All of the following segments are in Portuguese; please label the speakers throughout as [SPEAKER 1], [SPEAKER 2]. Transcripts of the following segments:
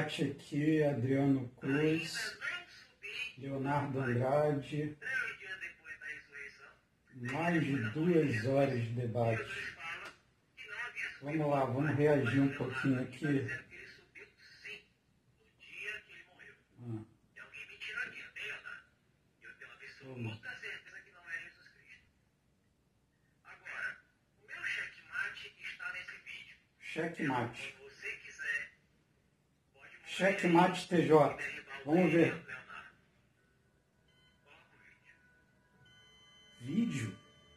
[SPEAKER 1] chat aqui, Adriano Cruz, Leonardo Andrade, mais de 2 horas de debate. Vamos lá, vamos reagir um pouquinho aqui. Checkmate. Checkmate TJ. Vamos ver. Vídeo?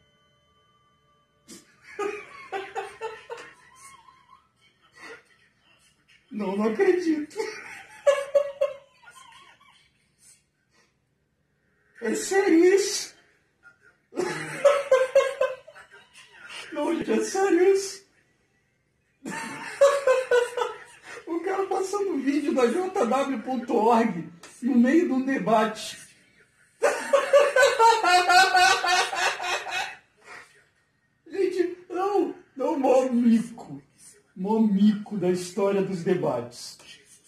[SPEAKER 1] Não acredito. É sério isso? Não, gente, é sério isso? O cara passando vídeo da jw.org no meio de um debate. Gente, não, mó mico da história dos debates.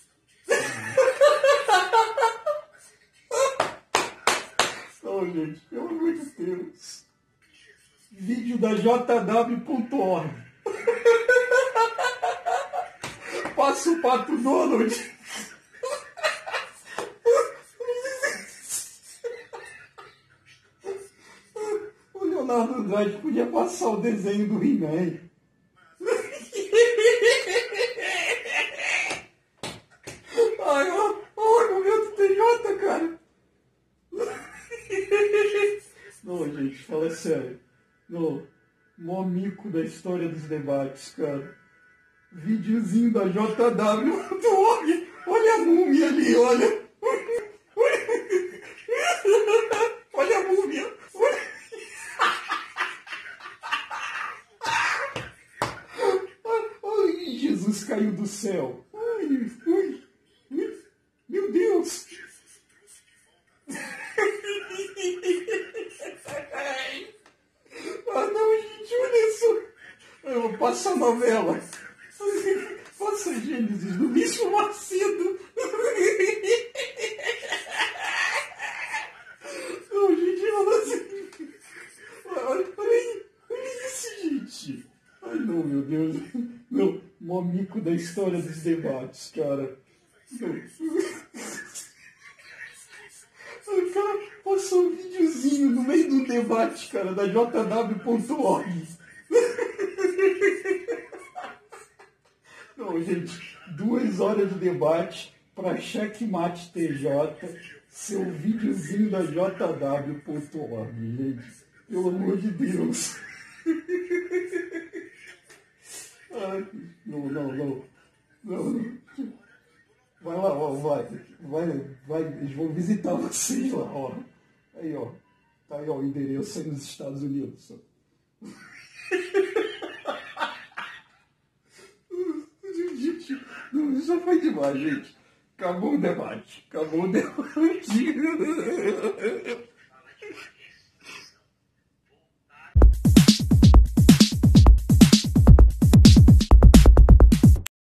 [SPEAKER 1] Não, gente, pelo amor de Deus. Vídeo da jw.org. Passa o Pato Donald. O Leonardo Andrade podia passar o desenho do He-Man. Ai, o argumento TJ, cara. Não, gente, fala sério. Não, mó mico da história dos debates, cara. Videozinho da JW.org. Olha a múmia ali, olha. Olha a múmia. Ai, Jesus caiu do céu. Ai, meu Deus. Ah, não, gente, olha isso. Eu vou passar a novela. Faça Gênesis do Bicho Macedo. Não, gente, olha isso, gente. Ai, não, meu Deus. Não, mó mico da história dos debates, cara. O cara passou um videozinho no meio do debate, cara, da jw.org. Não, gente, 2 horas de debate para Checkmate TJ, seu videozinho da jw.org, gente. Pelo amor de Deus. Ai, não. Vai lá, ó, vai, eles vão visitar vocês lá, ó. Aí, ó. Tá aí, ó, o endereço aí nos Estados Unidos. Isso foi demais, gente. Acabou o debate.